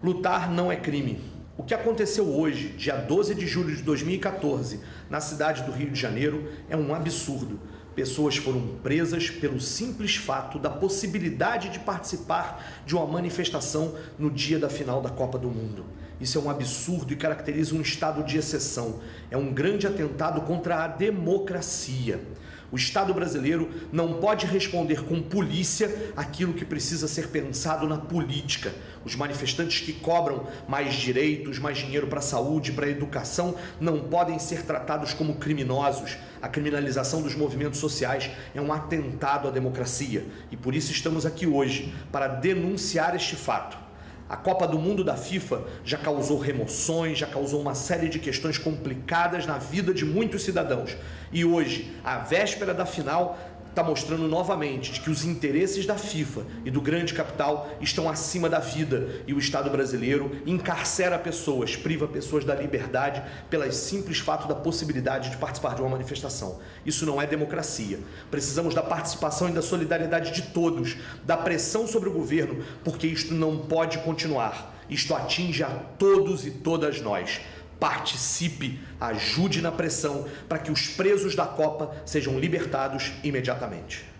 Lutar não é crime. O que aconteceu hoje, dia 12 de julho de 2014, na cidade do Rio de Janeiro, é um absurdo. Pessoas foram presas pelo simples fato da possibilidade de participar de uma manifestação no dia da final da Copa do Mundo. Isso é um absurdo e caracteriza um estado de exceção. É um grande atentado contra a democracia. O Estado brasileiro não pode responder com polícia aquilo que precisa ser pensado na política. Os manifestantes que cobram mais direitos, mais dinheiro para a saúde, para a educação, não podem ser tratados como criminosos. A criminalização dos movimentos sociais é um atentado à democracia. E por isso estamos aqui hoje, para denunciar este fato. A Copa do Mundo da FIFA já causou remoções, já causou uma série de questões complicadas na vida de muitos cidadãos. E hoje, a véspera da final, está mostrando novamente de que os interesses da FIFA e do grande capital estão acima da vida. E o Estado brasileiro encarcera pessoas, priva pessoas da liberdade pelo simples fato da possibilidade de participar de uma manifestação. Isso não é democracia. Precisamos da participação e da solidariedade de todos, da pressão sobre o governo, porque isto não pode continuar. Isto atinge a todos e todas nós. Participe, ajude na pressão para que os presos da Copa sejam libertados imediatamente.